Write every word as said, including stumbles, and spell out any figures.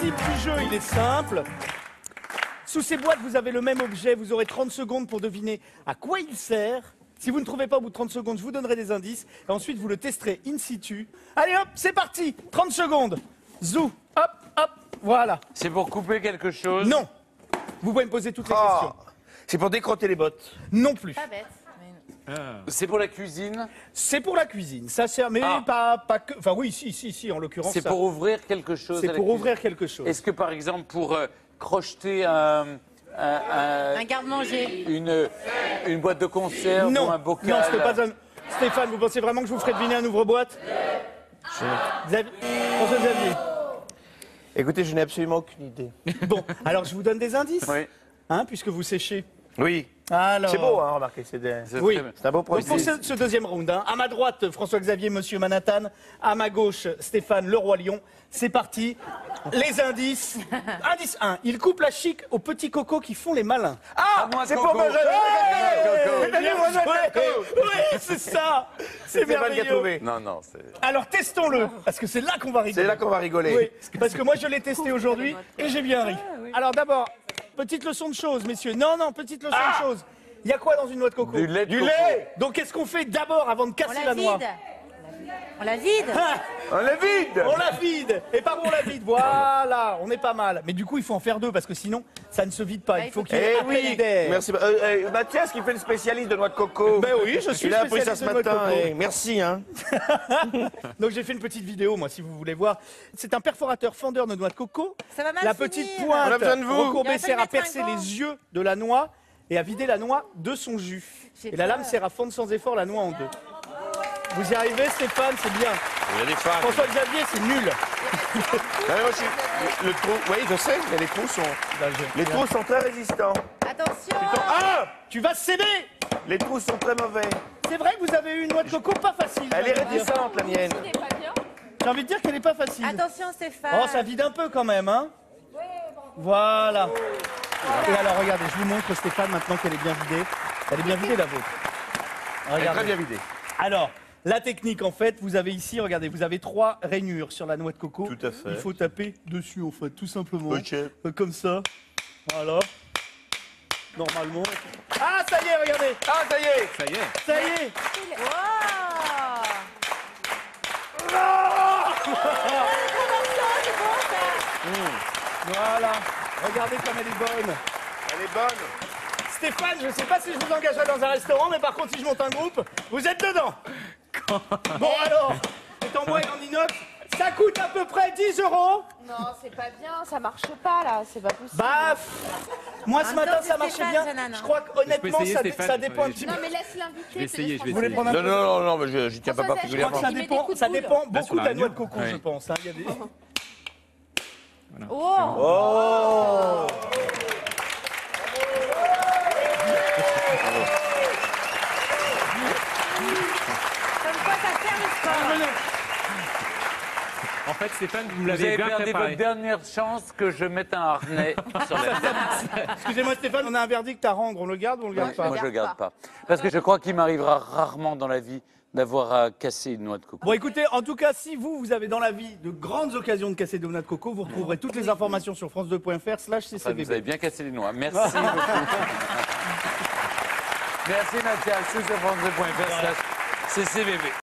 parti, petit jeu, il est simple. Sous ces boîtes, vous avez le même objet, vous aurez trente secondes pour deviner à quoi il sert. Si vous ne trouvez pas au bout de trente secondes, je vous donnerai des indices. Et ensuite, vous le testerez in situ. Allez hop, c'est parti, trente secondes. Zou, hop, hop, voilà. C'est pour couper quelque chose? Non. Vous pouvez me poser toutes les Oh, questions. c'est pour décrotter les bottes. Non plus. Pas bête. C'est pour la cuisine? C'est pour la cuisine, ça sert, mais Ah. pas, pas que... Enfin oui, si, si, si, en l'occurrence. C'est ça- pour ouvrir quelque chose? C'est à la pour cuisine? ouvrir quelque chose. Est-ce que par exemple pour euh, crocheter un, un- un- Un garde-manger. une, une boîte de conserve Non, ou un bocal? non, c'était pas un... Stéphane, vous pensez vraiment que je vous ferai deviner un ouvre-boîte? Xavier... François Xavier. Écoutez, je n'ai absolument aucune idée. Bon, alors je vous donne des indices, Oui. hein, puisque vous séchez. Oui. Alors... C'est beau, hein, remarquez. C'est des... C'est Oui. très bien. c'est un beau Donc projet. pour ce, ce deuxième round, hein, à ma droite, François-Xavier, Monsieur Manhattan. À ma gauche, Stéphane, le roi lion. C'est parti. Les indices. Indice un. Il coupe la chic aux petits cocos qui font les malins. Ah, moi, c'est Coco. pour Benjamin Hey, Coco. C'est un bien livre de joué. Coco. Oui, c'est ça. C'est C'est Stéphane qui a merveilleux. trouvé. Non, non, c'est... Alors testons-le, parce que c'est là qu'on va rigoler. C'est là qu'on va rigoler. Oui, parce que moi je l'ai testé aujourd'hui et j'ai bien ri. Alors d'abord, petite leçon de choses, messieurs. Non, non, petite leçon de choses. Il y a quoi dans une noix de coco? Du lait de Du coco. lait. Donc qu'est-ce qu'on fait d'abord avant de On casser la la noix? vide. On la vide. Ah, On le vide. on la vide. Et pas bon, on la vide. Voilà, on est pas mal. Mais du coup, il faut en faire deux parce que sinon, ça ne se vide pas. Bah, Il il faut faut qu'il y ait Eh un oui. appel d'air. Merci. Euh, euh, Mathias qui fait le spécialiste de noix de coco. Ben oui, je suis Il a appris ça ce spécialiste de noix de matin. coco. eh, Merci, hein. Donc j'ai fait une petite vidéo, moi, si vous voulez voir. C'est un perforateur fendeur de noix de coco. Ça va mal La finir. petite On pointe a besoin de vous. recourbée Il aurait sert à fallu mettre percer un gant. les yeux de la noix et à vider la noix de son jus. J'ai Et la peur. lame sert à fendre sans effort la noix en deux. Vous y arrivez, Stéphane, c'est bien. Il y a des femmes. François Xavier, c'est nul. Non, mais moi, je suis- le, le trou, oui, je sais, mais les trous sont, les trous sont très résistants. Attention. Ah, tu vas céder. Les trous sont très mauvais. C'est vrai que vous avez eu une noix de coco pas facile. Elle j'ai est envie de dire. réticente, la mienne. J'ai envie de dire qu'elle est pas facile. Attention Stéphane. Oh, ça vide un peu quand même, hein. Voilà. Et alors, regardez, je vous montre Stéphane maintenant qu'elle est bien vidée. Elle est bien vidée la vôtre. Elle est Regardez. très bien vidée. Alors, la technique, en fait, vous avez ici, regardez, vous avez trois rainures sur la noix de coco. Tout à fait. Il faut taper dessus, en fait, tout simplement. Ok. Euh, Comme ça. Voilà. Normalement. Ah, ça y est, regardez. Ah, ça y est. Ça y est. Ça y est. Voilà. Regardez comme elle est bonne. Elle est bonne. Stéphane, je ne sais pas si je vous engagerai dans un restaurant, mais par contre, si je monte un groupe, vous êtes dedans. Bon, alors, c'est en bois et en inox. Ça coûte à peu près dix euros. Non, c'est pas bien, ça marche pas là, c'est pas possible. Bah, pff, moi ce En même matin temps, ça c'est marchait Stéphane, bien. jeune Anne, Je hein. crois qu'honnêtement essayer, ça, Stéphane. ça dépend un Allez, petit Non, peu. mais laisse l'inviter. Je vais essayer, je vais Vous voulez essayer. prendre un Non, peu non, non, non, mais je j'y tiens pas François, Je crois que particulièrement. ça Il met des dépend, coups de ça boule. dépend Là, beaucoup sur de la la noix de rainure. coco, Ouais. je pense. hein. Il y a des... Oh, Oh. Comme quoi ça sert le sport. En fait, Stéphane, vous me Vous l'avez avez bien perdu préparé. votre dernière chance que je mette un harnais sur la tête. Excusez-moi Stéphane, on a un verdict à rendre. On le garde ou on le garde je pas? Moi, je garde garde pas. Parce que je crois qu'il m'arrivera rarement dans la vie d'avoir à casser une noix de coco. Bon écoutez, en tout cas, si vous, vous avez dans la vie de grandes occasions de casser des noix de coco, vous retrouverez toutes les informations sur france deux point fr slash Enfin, vous ccvb. avez bien cassé les noix. Merci beaucoup. Merci Mathias. C'est sur france deux point fr slash C C V B.